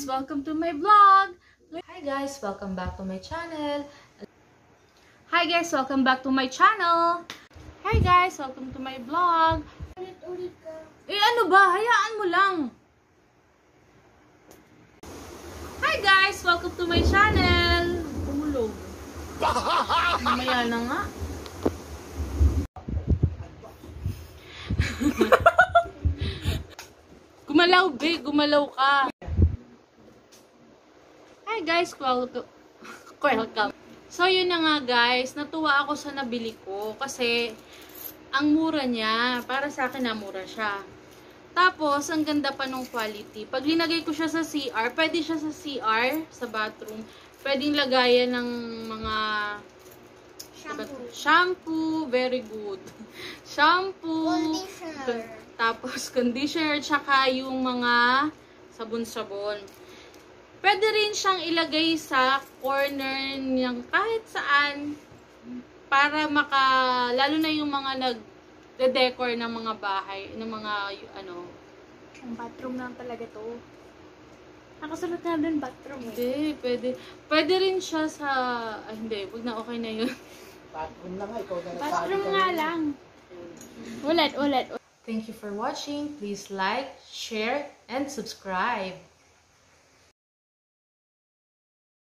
guys! Welcome to my vlog! Hi guys! Welcome back to my channel! Hi guys! Welcome back to my channel! Hi guys! Welcome to my vlog! Ulit ka. Eh ano ba? Hayaan mo lang! Hi guys! Welcome to my channel! Tulog. Mamaya na nga. Gumalaw, be. Gumalaw ka. Hi guys, welcome. So yun na nga guys, natuwa ako sa nabili ko kasi ang mura niya, para sa akin na mura siya. Tapos ang ganda pa nung quality. Pag linagay ko siya sa CR, pwede siya sa CR, sa bathroom. Pwedeng lagayan ng mga shampoo, very good. Shampoo, Conditioner. tapos conditioner, tsaka yung mga sabon-sabon. Pwede rin siyang ilagay sa corner ng kahit saan para lalo na yung mga nag-decor ng mga bahay, ng mga ano. Ang bathroom lang talaga to. Nakasulot na doon bathroom eh. Hindi, pwede. Pwede rin siya sa, hindi, wag na, okay na yun. Bathroom na nga, ikaw na Bathroom nga lang. Ulit. Thank you for watching. Please like, share, and subscribe.